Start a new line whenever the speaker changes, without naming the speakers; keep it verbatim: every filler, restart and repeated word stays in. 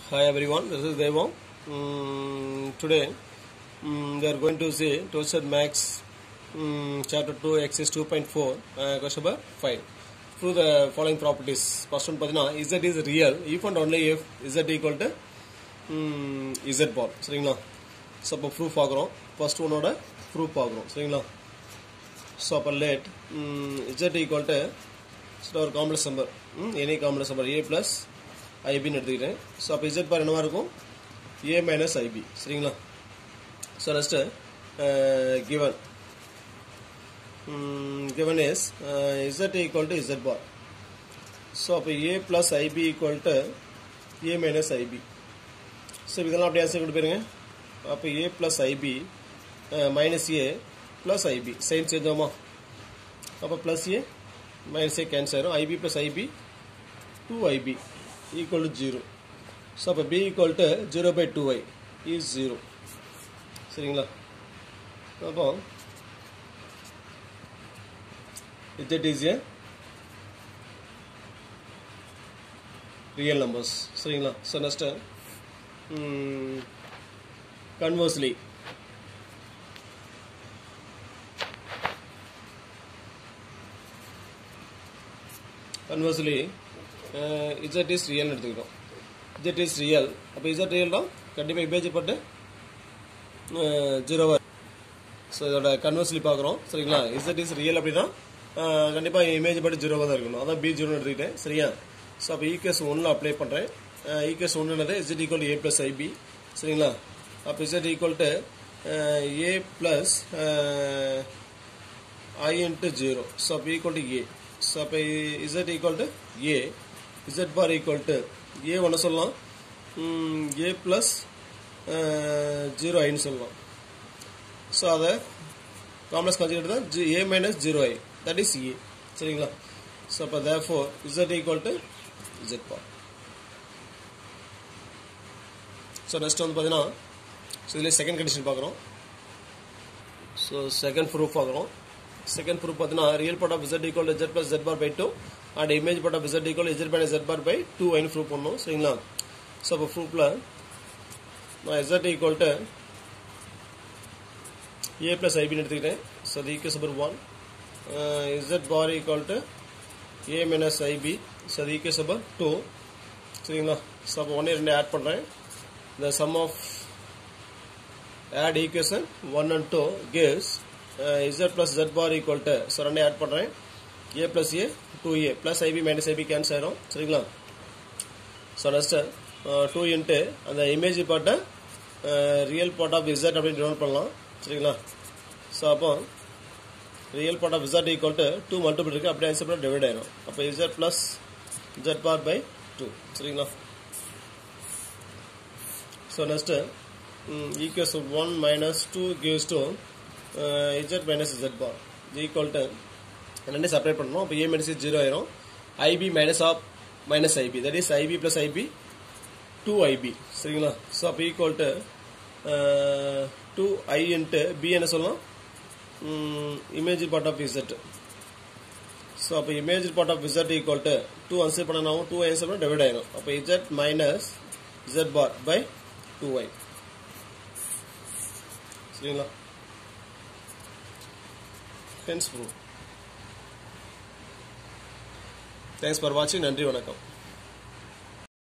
Hi everyone, this is Devam. Um, today um, we are going to see Toasted Max um, chapter two exercise two point four uh, question number five. Through the following properties. First one padina, Z is real if and only if Z equal to um, Z bar. சரிங்களா? So அப்போ proof பார்க்குறோம். First one ஓட proof பார்க்குறோம். சரிங்களா? So அப்போ let um, Z equal to so ஒரு complex number um, any complex number A plus I B எடுத்துக்கிட்டேன். So அப்போ Z பார் என்னவா இருக்கும் A மைனஸ் ஐபி சரிங்களா. So next given given is uh, Z equal to Z bar. So அப்போ A plus I B equal to A minus I B. So இதெல்லாம் அப்படியே answer கொண்டு போயிருங்க. அப்போ A plus I B uh, minus A plus I B sign சேர்ந்தோமா. அப்போ plus A minus A cancel ஆயிரும். I B plus I B two I B equal to zero. So B equal to zero by two I is zero. சரிங்களா. அப்போ Z is a real numbers. சரிங்களா. So next um, conversely conversely uh, Z is real எடுத்துக்கிறோம். Z is real. அப்போ Z real தான் கண்டிப்பாக image பட்டு ஜீரோவா. So இதோட கன்வர்ஸ்லி பார்க்குறோம் சரிங்களா. Z is real அப்படின்னா கண்டிப்பாக இமேஜ் பட்டு ஜீரோவாக தான் இருக்கணும். அதான் பி ஜீரோன்னு எடுத்துக்கிட்டேன் சரியா. ஸோ அப்போ ஈகேஸ் ஒன்றில் அப்ளை பண்ணுறேன். ஈகேஸ் ஒன்றுனது Z equal to A plus I B சரிங்களா. அப்போ Z equal to A plus I into zero. So அப்போ equal to A. ஸோ அப்போ Z equal to A. Z bar equal to A ஒன்று சொல்லலாம் A plus zero ஐன்னு சொல்லலாம். So அதை complex conjugate தான் A minus zero I that is A சரிங்களா. So அப்போ therefore Z equal to Z bar. So next வந்து பார்த்தீங்கன்னா so இதில் செகண்ட் கண்டிஷன் பார்க்குறோம். ஸோ செகண்ட் ப்ரூஃப் பார்க்குறோம். செகண்ட் ப்ரூஃப் பார்த்தீங்கன்னா real part of Z equal to Z plus Z bar by two and image part of Z equal to Z minus Z bar by two ஐன்னு prove பண்ணணும் சரிங்களா. So அப்போ ப்ரூஃபில் நான் Z equal to A plus I B எடுத்துக்கிட்டேன். So அது equation number one. Z bar equal to A minus I B. So அது equation number two சரிங்களா. So அப்போ ஒன்று ரெண்டு ஆட் பண்ணுறேன். The sum of add equation one and two gives uh, Z plus Z bar equal to so ரெண்டு add பண்ணுறேன். A plus A two A plus I B minus I B cancel ஆயிரும் சரிங்களா. So next two into அந்த image பார்ட்டை real part of Z அப்படின்னு denote பண்ணலாம் சரிங்களா. So அப்போ real part of Z equal to two multiple இருக்குது அப்படியே ஆன்சர் பண்ண டிவைட் ஆயிரும். அப்போ Z plus Z bar by two சரிங்களா. So next equation one minus two gives to uh, Z minus Z bar equal to ரெண்டு separate பண்ணணும். அப்போ A minus zero ஆயிரும். I B minus of minus I B that is I B plus I B two I B சரிங்களா. So அப்போ equal to two I into B என்ன சொல்லலாம் image part of Z. So அப்போ image part of Z equal to two answer பண்ணணும். Two answer பண்ண divide ஆயிரும். அப்போ Z minus Z bar by two I சரிங்களா. Hence proof. Thanks for watching. நன்றி வணக்கம்.